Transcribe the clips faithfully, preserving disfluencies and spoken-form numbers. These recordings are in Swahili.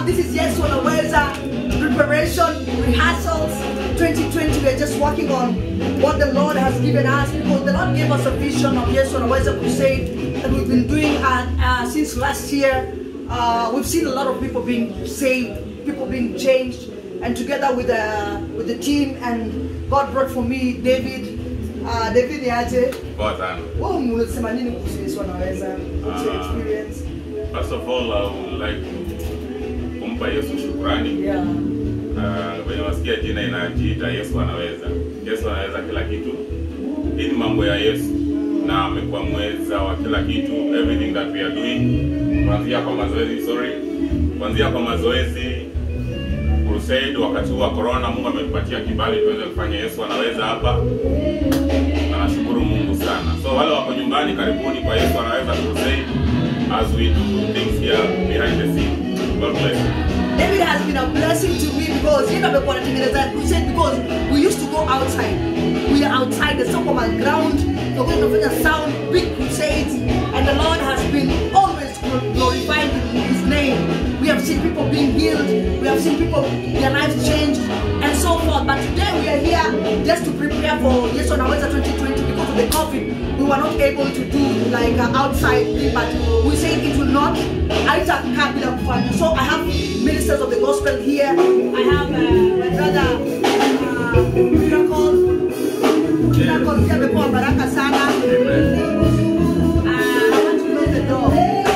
now this is Yesu Anaweza preparation, rehearsals. twenty twenty, we are just working on what the Lord has given us, because the Lord gave us a vision of Yesu Anaweza crusade that we've been doing uh, uh, since last year. Uh, we've seen a lot of people being saved, people being changed, and together with the with the team, and God brought for me David. Uh, David Yaje. What unasema nini kuhusu Yesu Anaweza? What's your experience? First of all, I would like to kumpa Yesu shukrani. Yeah. Uh, when wasikia jina inajiita Yesu Anaweza. Yesu anaweza kila kitu. Hii ni mambo ya Yesu, na amekuwa mweza wa kila kitu. Everything that we are doing, kuanzia kwa mazoezi, sorry, kuanzia kwa mazoezi, crusade, wakati wa corona, Mungu ametupatia kibali tuweze kufanya Yesu Anaweza hapa. Na nashukuru Mungu sana. So wale wako nyumbani, karibuni kwa Yesu Anaweza crusade as we do things here behind the scene. God bless you. David has been a blessing to me because you know crusade, because we used to go outside. We are outside the top of our ground. We're going to bring a sound, big crusades, and the Lord has been always glorified in His name. We have seen people being healed. We have seen people, their lives changed, and so forth. But today we are here just to prepare for Yesu Anaweza twenty twenty because of the COVID. We were not able to do like an outside thing, but we say it will not. So I have ministers of the gospel here. I have uh, my brother uh, Miracle. Miracle here before Baraka Sana. Uh, I want to close the door.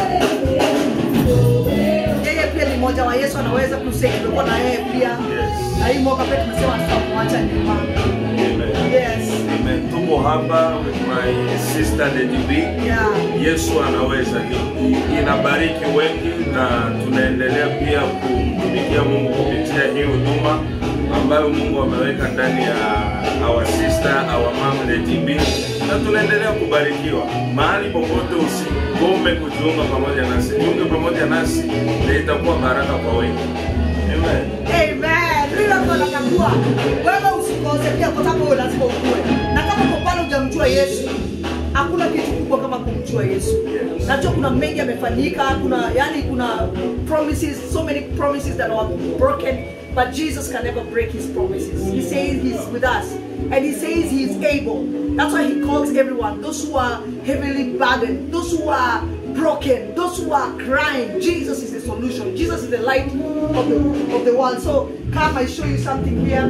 Yeye pia ni moja wa Yesu Anaweza crusade. Before na yeye pia. Na hii mwaka pia tumesema tutamwacha nyuma. Yes. Amen. Tuko hapa with my sister Lady B. Yeah. Yesu Anaweza inabariki wengi, na tunaendelea pia kumtumikia Mungu kupitia hii huduma ambayo Mungu ameweka ndani ya our sister, our mom Lady B, na tunaendelea kubarikiwa. Mahali popote usigome kujiunga pamoja nasi. Jiunge pamoja nasi na itakuwa baraka kwa wengi. Amen. Amen. Bila kwa nakua. Wewe usikose pia kwa sababu lazima ukue. Na kama kwa pale hujamjua Yesu, hakuna kitu kubwa kama kumjua Yesu. Yes. Najua kuna mengi yamefanyika, kuna yani kuna promises, so many promises that are broken, but Jesus can never break his promises. He says he's with us, and he says he is able. That's why he calls everyone, those who are heavily burdened, those who are broken, those who are crying. Jesus is the solution. Jesus is the light of the of the world. So come, I show you something here.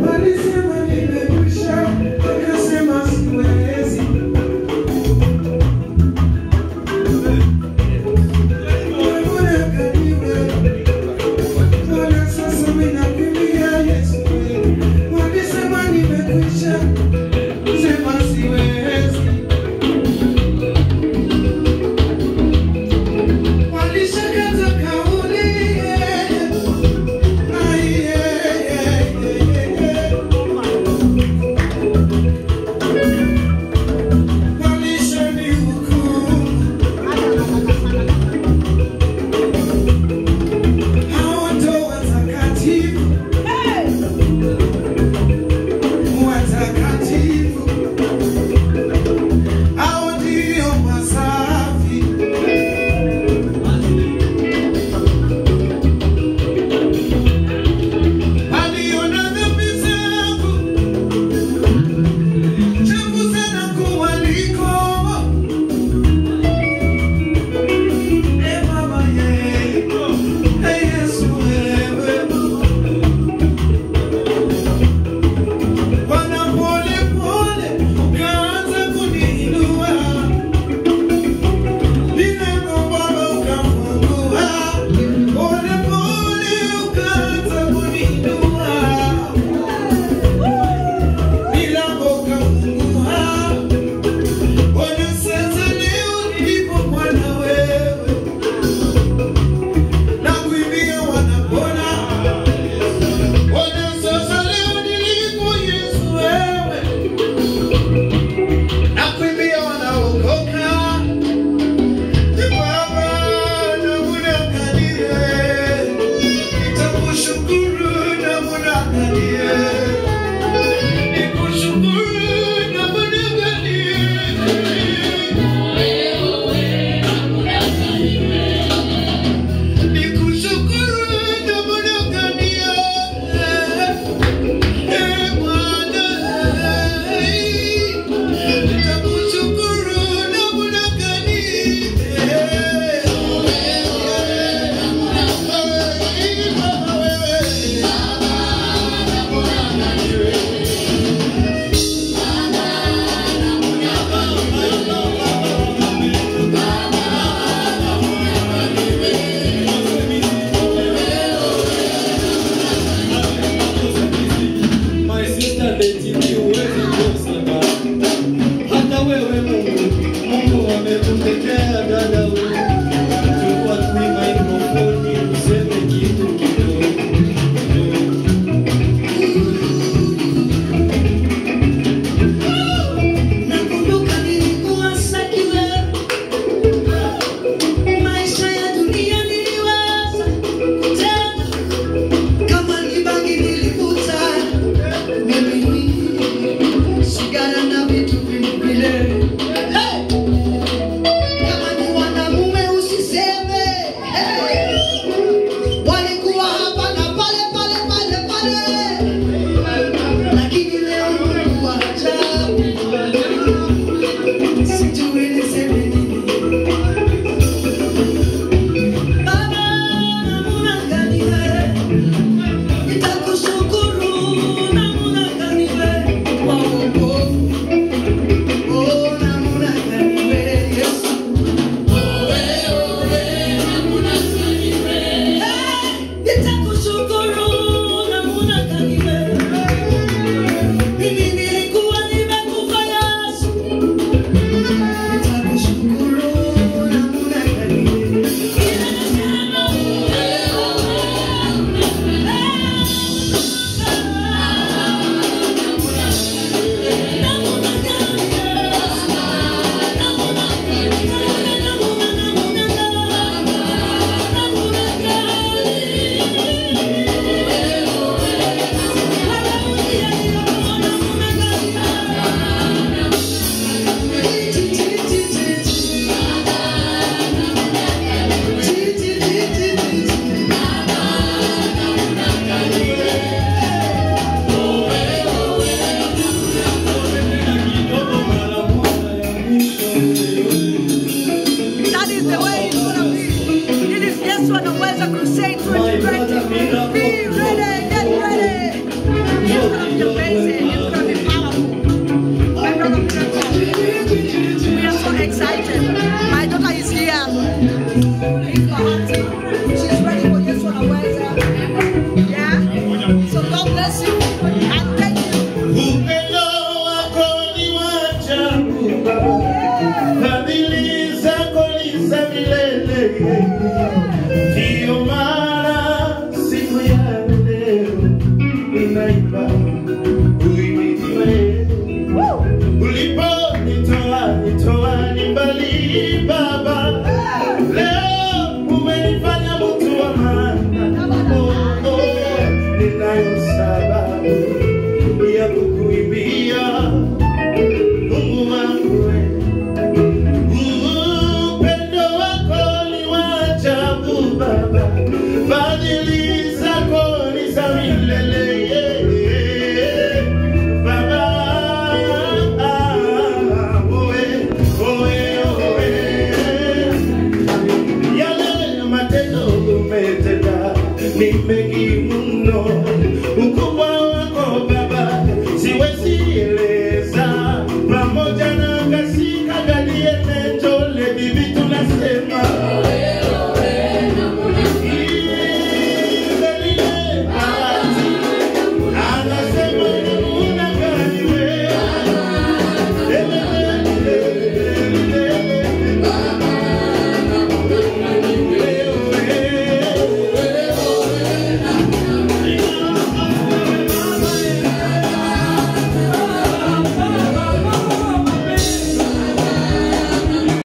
ni mengi mno